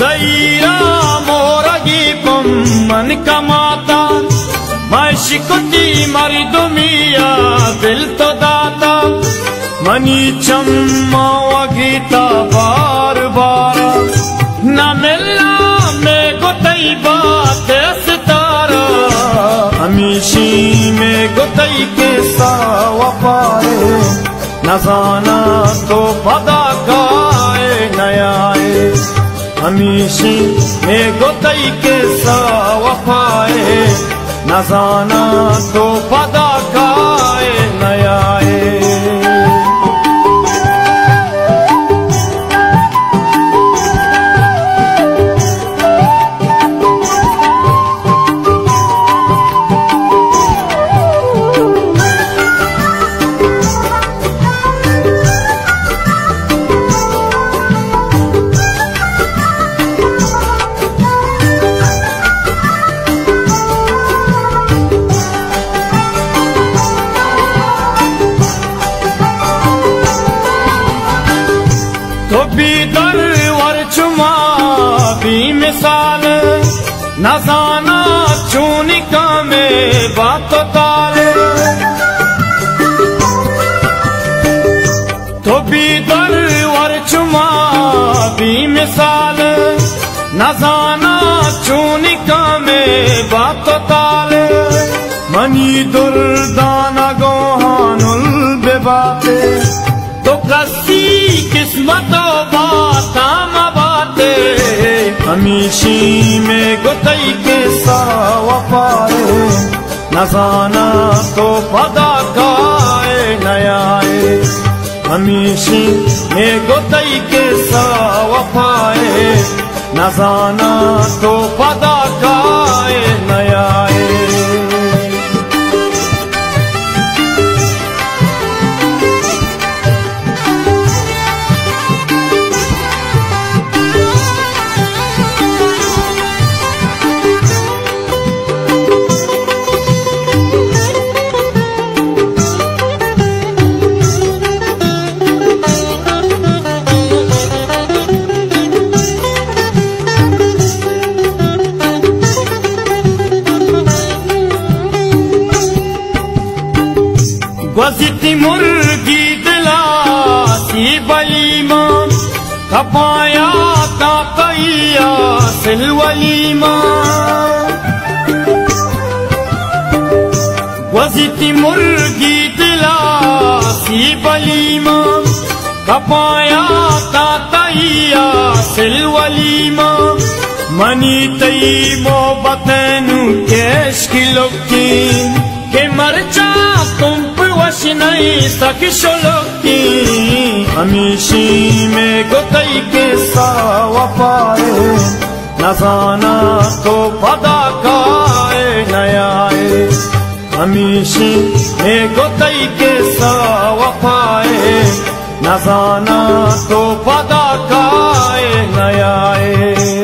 Zaira moragi man kamata Maishikuti maridumia dil to data Mani chamma wagita bar bar Na milla me gotai baat sitara Hamishi me gotai ke sawa pare Nazana to pada kae nayae हमीशी में गोतई के सावफाए नजाना तो पदा काए नयाए तो बीदर वरचुमा भी मिसाल नजाना चूनिका में बात ताले तो बीदर वरचुमा भी मिसाल नजाना चूनिका में बात ताले मनी दुर्दाना गोहानुल बेबाते तो कसी किस्मतो बाता मबाते हमीशी में गोतई के सावा पाए नजाना तो पदा काए नयाए हमीशी में गोतई के सावा पाए नजाना तो पदा काए नयाए वज़िती मुर्गी दिला सी बलीमा कपाया ताकैया सिलवलीमा वज़िती मुर्गी दिला सी बलीमा कपाया ताकैया सिलवलीमा मनी तई मोहब्बतनु केश किलोकी के मरचा तुम नहीं सकी शोलोकी हमीशी में गोतई के सावा पाए नजाना तो पदा काए नयाए हमीशी में गोतई के सावा पाए नजाना तो पदा काए नयाए